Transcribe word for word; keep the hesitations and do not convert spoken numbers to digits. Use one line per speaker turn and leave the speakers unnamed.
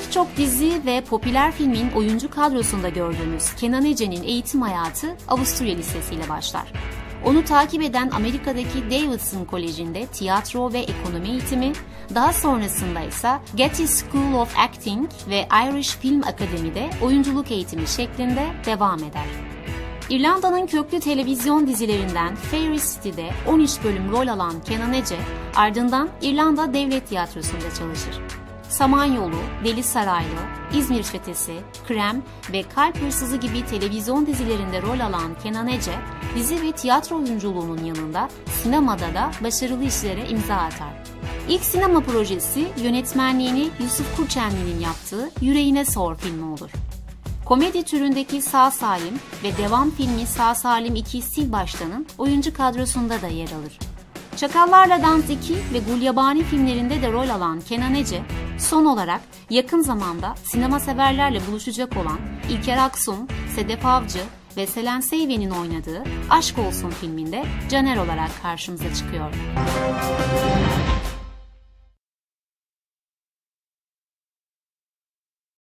Birçok dizi ve popüler filmin oyuncu kadrosunda gördüğümüz Kenan Ece'nin eğitim hayatı Avusturya Lisesi ile başlar. Onu takip eden Amerika'daki Davidson Koleji'nde tiyatro ve ekonomi eğitimi, daha sonrasında ise Getty School of Acting ve Irish Film Academy'de oyunculuk eğitimi şeklinde devam eder. İrlanda'nın köklü televizyon dizilerinden Fairy City'de on üç bölüm rol alan Kenan Ece, ardından İrlanda Devlet Tiyatrosu'nda çalışır. Samanyolu, Deli Saraylı, İzmir Çetesi, Krem ve Kalp Hırsızı gibi televizyon dizilerinde rol alan Kenan Ece, dizi ve tiyatro oyunculuğunun yanında sinemada da başarılı işlere imza atar. İlk sinema projesi yönetmenliğini Yusuf Kurçenli'nin yaptığı Yüreğine Sor filmi olur. Komedi türündeki Sağ Salim ve devam filmi Sağ Salim iki Sil Baştan'ın oyuncu kadrosunda da yer alır. Çakallarla Dans iki ve Gulyabani filmlerinde de rol alan Kenan Ece, son olarak yakın zamanda sinema severlerle buluşacak olan İlker Aksun, Sedef Avcı ve Selen Seyven'in oynadığı Aşk Olsun filminde Caner olarak karşımıza çıkıyor.